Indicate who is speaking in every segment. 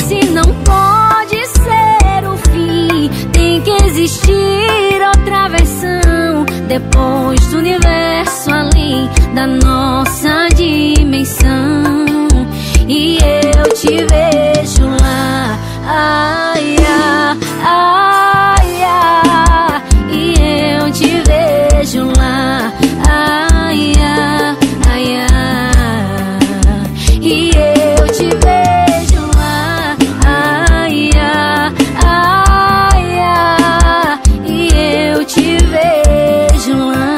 Speaker 1: Esse não pode ser o fim, tem que existir outra versão, depois do universo, além da nossa dimensão. E eu te vejo lá, ai, ai, ai, ai. E eu te vejo lá, ai, ai, ai, ai. E eu te vejo lá, ai, ai, ai, ai. E eu te vejo lá.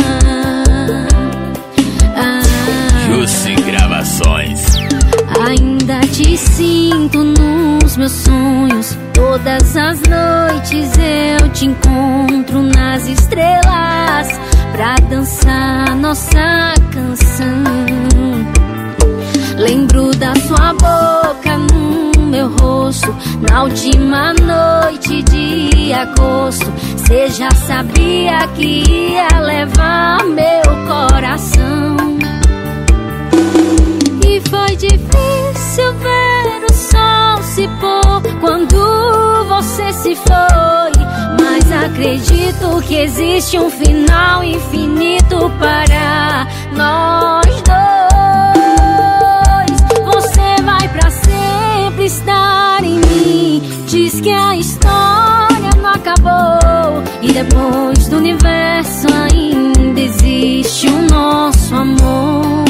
Speaker 2: Jussi Gravações.
Speaker 1: Ainda te sinto nos meus sonhos, todas as noites eu te encontro nas estrelas pra dançar nossa canção. Lembro da sua boca no meu rosto, na última noite de agosto. Cê já sabia que ia levar meu coração. E foi difícil ver o sol se pôr quando você se foi, mas acredito que existe um final infinito para nós dois. Você vai pra sempre estar em mim. Diz que a história não acabou, e depois do universo ainda existe o nosso amor.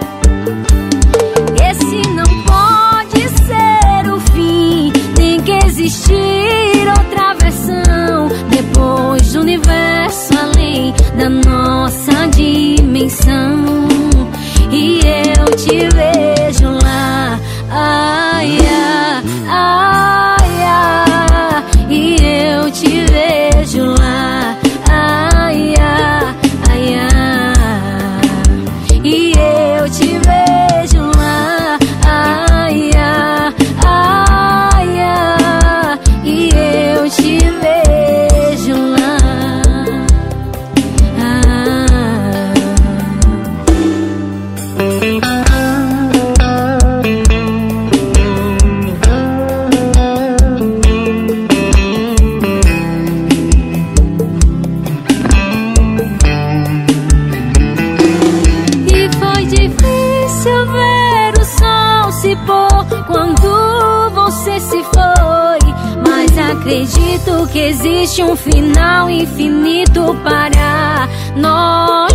Speaker 1: Esse não pode ser o fim, tem que existir outra versão, depois do universo, além da nossa dimensão. E eu te vejo lá, ai, ai, ai, ai. E eu te vejo lá, ai, ai, ai, ai. E eu te vejo lá, ai, ai, ai, ai. E eu te vejo lá, E foi difícil ver o sol se pôr quando você se foi, mas acredito que existe um final infinito para nós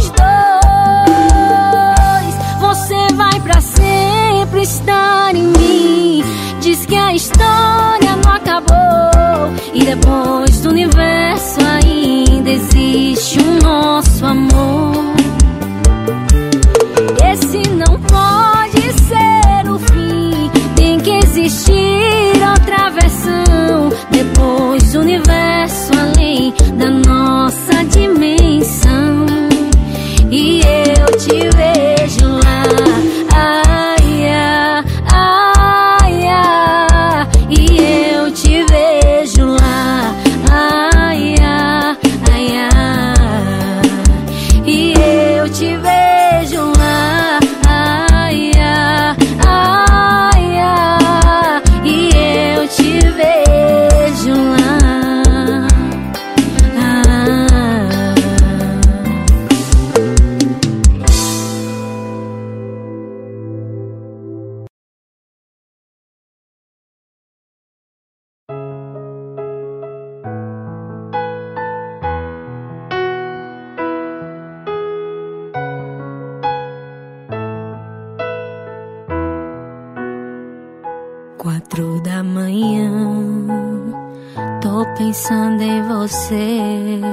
Speaker 1: dois. Você vai pra sempre estar em mim. Diz que a história não acabou, e depois do universo ainda existe o nosso amor. Esse não pode ser o fim, tem que existir outra versão, depois do universo, além da nossa dimensão. E eu te vejo lá, ai, ai, ai, ai. E eu te vejo lá, ai, ai, ai, ai. E eu te vejo lá, ai, ai, ai, ai. E eu te vejo lá, Quatro da manhã, tô pensando em você.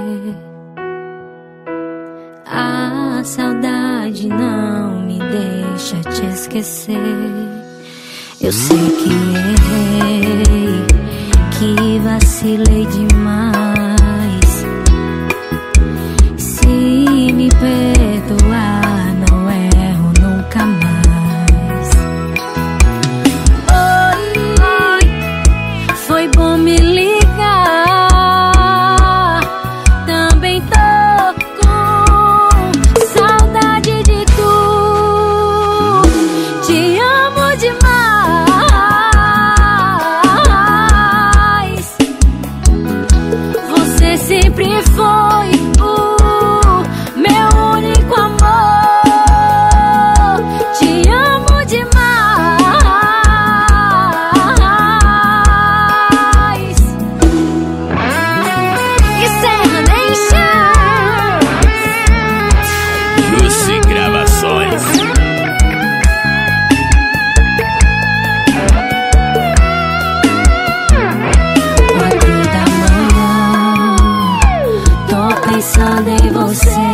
Speaker 1: A saudade não me deixa te esquecer. Eu sei que errei, que vacilei demais. Se me perdoar, não erro nunca mais. Foi bom me ligar, também tô com saudade de tu. Te amo demais, você.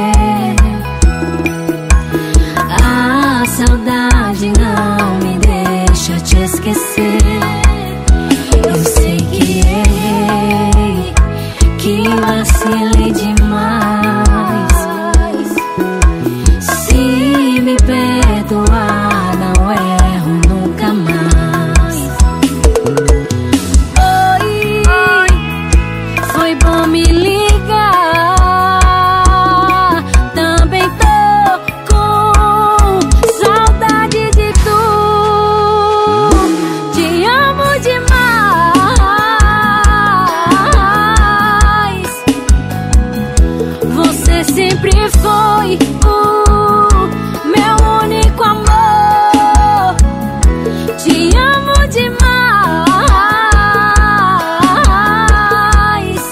Speaker 1: A saudade não me deixa te esquecer. Eu sei que errei, que vacilei demais. Se me perdoar, não erro nunca mais. Oi, foi bom me ligar. Também tô com saudade de tu. Te amo demais. Você sempre foi o meu único amor. Te amo demais.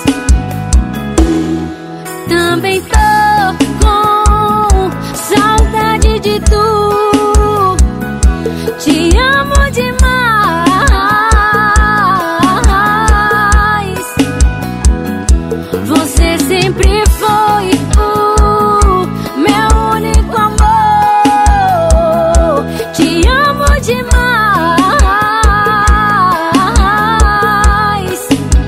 Speaker 1: Também tô com saudade de tu. Te amo demais. Você sempre foi o meu único amor. Te amo demais.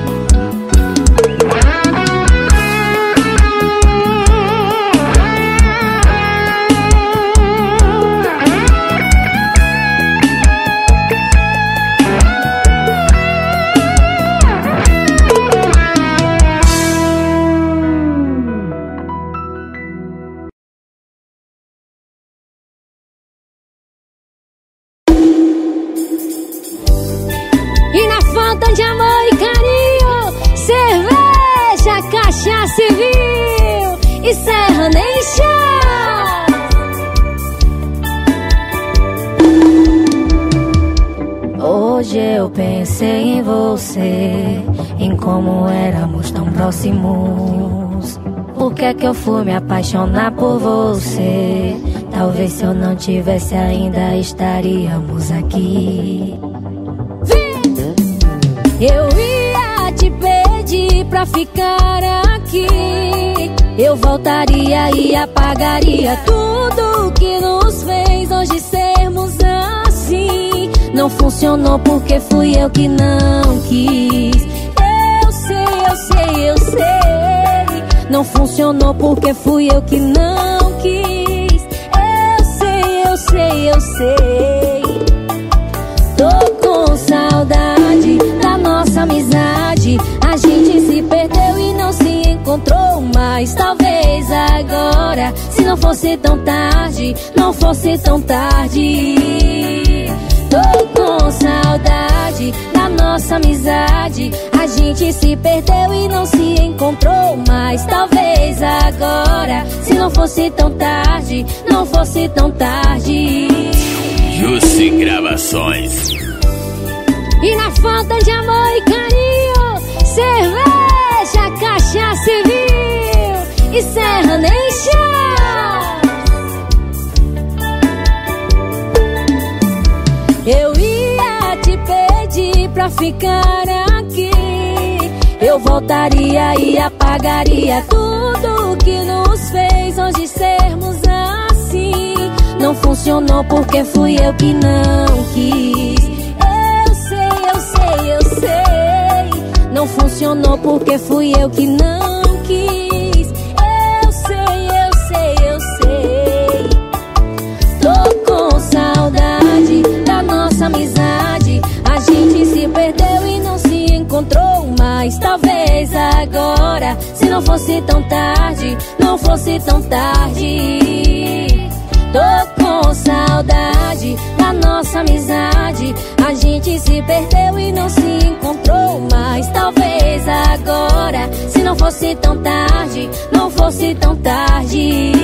Speaker 1: E na falta de amor e carinho, cerveja, cachaça e vinho e Serra Nation. Hoje eu pensei em você, em como éramos tão próximos. Por que é que eu fui me apaixonar por você? Talvez se eu não tivesse ainda estaríamos aqui. Eu ia te pedir pra ficar aqui. Eu voltaria e apagaria tudo que nos fez hoje sermos assim. Não funcionou porque fui eu que não quis. Eu sei, eu sei, eu sei. Não funcionou porque fui eu que não quis. Eu sei, eu sei, eu sei. Tô com saudade da nossa amizade. A gente se perdeu e não se encontrou mais. Talvez agora, se não fosse tão tarde, não fosse tão tarde. Tô com saudade da nossa amizade. A gente se perdeu e não se encontrou mais. Talvez agora, se não fosse tão tarde, não fosse tão tarde.
Speaker 2: Jussi Gravações.
Speaker 1: E na falta de amor e carinho, cerveja, cachaça e vinho e Serra Nation. Eu ia te pedir pra ficar aqui. Eu voltaria e apagaria tudo que nos fez hoje sermos assim. Não funcionou porque fui eu que não quis. Eu sei, eu sei, eu sei. Não funcionou porque fui eu que não quis. Eu sei, eu sei, eu sei. Tô com saudade da nossa amizade. A gente se perdeu e não se encontrou mais. Talvez agora, se não fosse tão tarde, não fosse tão tarde. Tô com saudade da nossa amizade. A gente se perdeu e não se encontrou mais. Talvez agora, se não fosse tão tarde, não fosse tão tarde.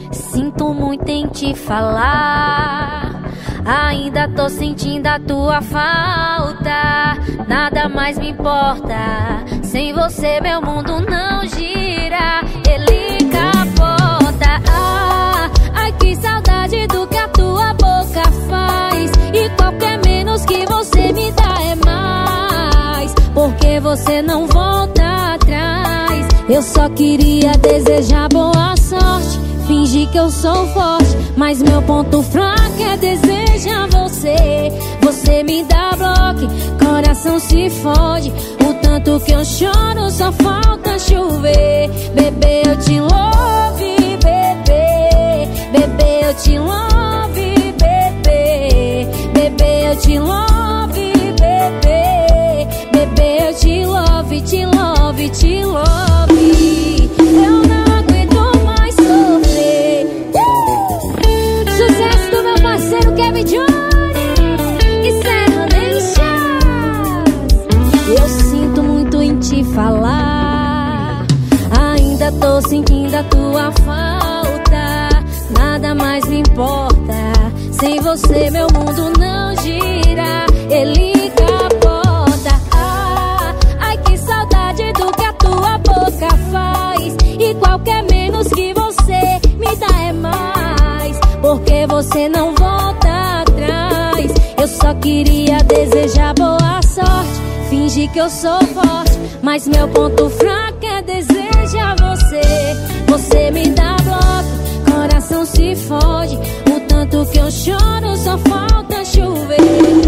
Speaker 1: Sinto muito em te falar, ainda tô sentindo a tua falta. Nada mais me importa, sem você meu mundo não gira. Ele capota. Ai que saudade do que a tua boca faz, e qualquer menos que você me dá é mais, porque você não volta atrás. Eu só queria desejar boa sorte, fingir que eu sou forte, mas meu ponto fraco é desejar você. Você me dá bloco, coração se fode, o tanto que eu choro só falta chover. Bebê, eu te love, bebê. Bebê, eu te love, bebê. Bebê, eu te love, bebê. Bebê, eu te love, te love, te love. Eu não aguento mais sofrer. Sucesso do meu parceiro Kevin Johnny e Serra Deixas. Eu sinto muito em te falar, ainda tô sentindo a tua falta. Nada mais me importa, sem você meu mundo não gira. Ele capota. Ai que saudade do que a tua boca faz, e qualquer menos que você me dá é mais, porque você não volta atrás. Eu só queria desejar boa sorte, fingir que eu sou forte, mas meu ponto fraco é desejar você. Você me dá bloco, coração se fode, o tanto que eu choro só falta chover.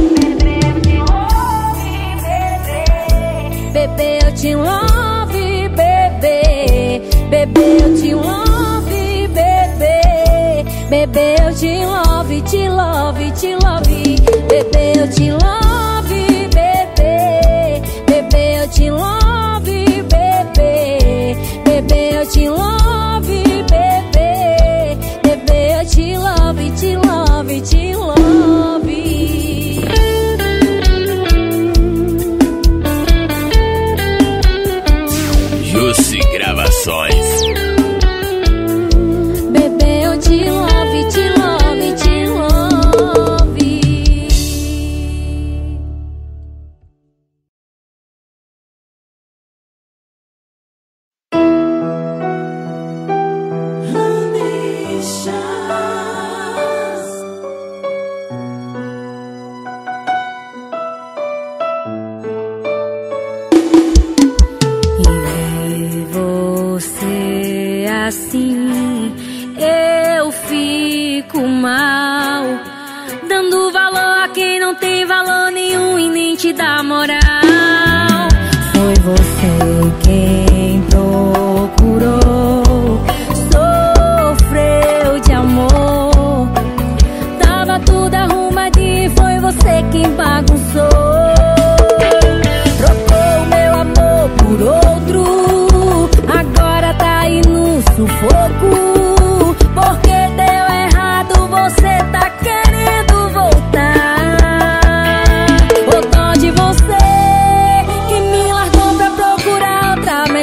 Speaker 1: Bebê, eu te love, bebê. Bebê, eu te love, bebê. Bebê, eu te love, te love, te love. Bebê, eu te love, bebê. Bebê, eu te love, bebê. Bebê, eu te love, bebê. Bebê, eu te love, te love, te love.
Speaker 2: Jussi Gravações.
Speaker 1: Bebê, eu te love, te love, te love. E você assim, eu fico mal, dando valor a quem não tem valor nenhum e nem te dá moral. Foi você quem procurou, sofreu de amor, tava tudo arrumadinho e foi você quem bagunçou. Trocou meu amor por outro, agora tá aí no sufoco, porque deu errado, você tá querendo voltar. Ô dó de você que me largou pra procurar outra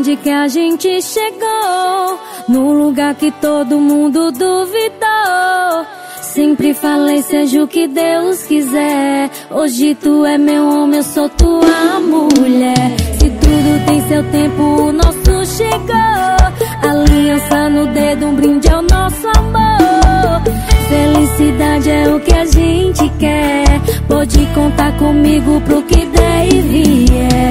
Speaker 1: onde que a gente chegou, no lugar que todo mundo duvidou. Sempre falei, seja o que Deus quiser. Hoje tu é meu homem, eu sou tua mulher. Se tudo tem seu tempo, o nosso chegou. Aliança no dedo, um brinde ao nosso amor. Felicidade é o que a gente quer. Pode contar comigo pro que der e vier.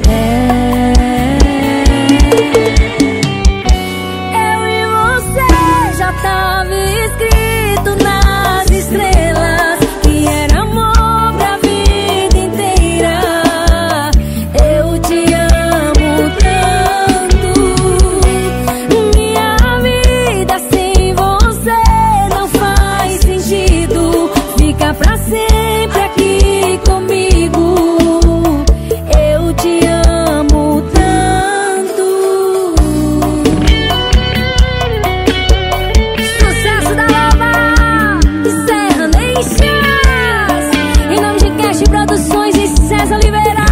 Speaker 1: Eu e você já tava escrito nas estrelas que era amor pra vida inteira. Eu te amo tanto, minha vida sem você não faz sentido. Fica pra sempre aqui comigo. Eu te amo tanto. Sucesso da Lava e Serra Nations, em nome de Cash Produções e César Oliveira.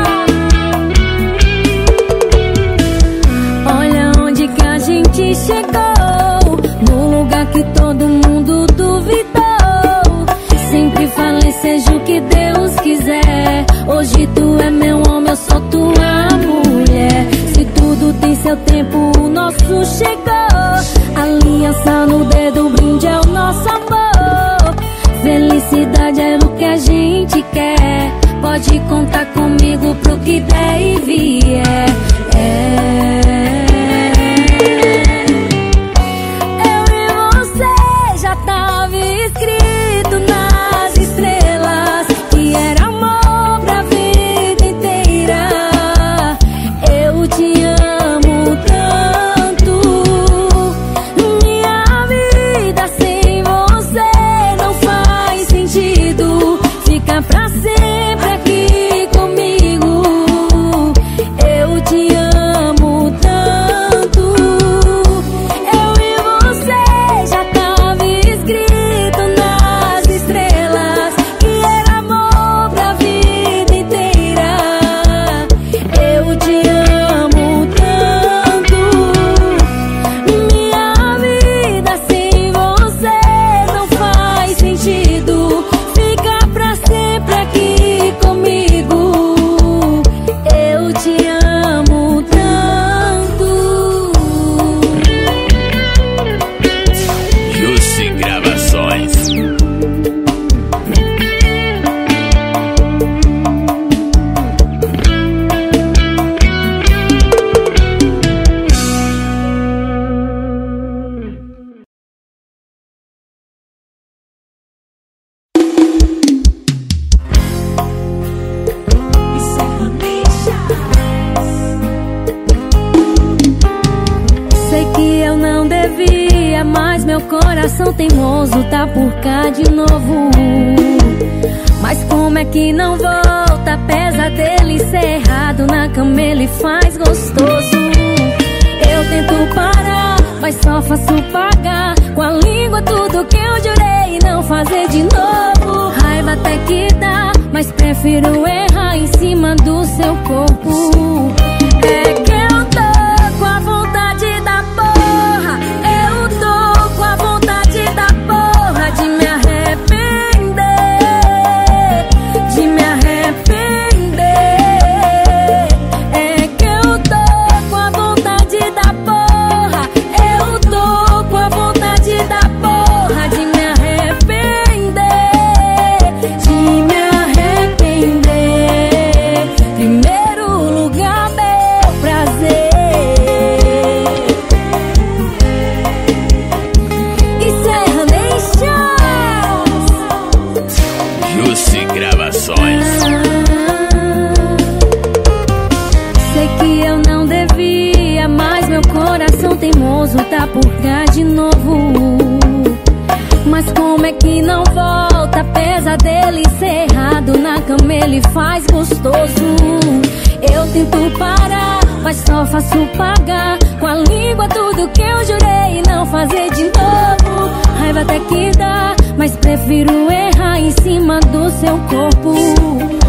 Speaker 1: Olha onde que a gente chegou, no lugar que todo mundo duvidou. Sempre falei, seja o que Deus quiser. Hoje tu é meu homem, eu sou tua mulher. Se tudo tem seu tempo, o nosso chegou. Aliança no dedo, um brinde ao nosso amor. Felicidade é o que a gente quer. Pode contar comigo pro que der e vier. Eu e você já tava escrito nas estrelas que era amor pra vida inteira. Eu te amo tanto, minha vida sem você não faz sentido. Fica pra sempre aqui comigo. Eu te amo tanto. Eu e você já tava escrito nas estrelas que era amor pra vida inteira. Eu te amo tanto, minha vida sem você não faz sentido. Fica pra sempre aqui comigo. Eu te amo tanto.
Speaker 2: Jussi Gravações.
Speaker 1: Sei que eu não devia, mas meu coração teimoso tá por cá de novo. Mas como é que não volta? Apesar dele ser errado, na cama ele faz gostoso. Eu tento parar, mas só faço pagar com a língua tudo que eu jurei não fazer de novo. Raiva até que dá, mas prefiro errar em cima do seu corpo. É que eu tô com a vontade da porra. Eu tô com a vontade da porra de me arrepender, de me arrepender. É que eu tô com a vontade da porra. Eu tô com a vontade da porra de me arrepender, de me arrepender. Primeiro lugar, meu prazer. E Serra Nations.
Speaker 2: Jussi Gravações.
Speaker 1: Sei que eu não devia, mas meu coração teimoso tá por cá de novo. Mas como é que não volta? Apesar dele ser errado, na cama ele faz gostoso. Eu tento parar, mas só faço pagar com a língua tudo que eu jurei não fazer de novo. Raiva até que dá, mas prefiro errar em cima do seu corpo.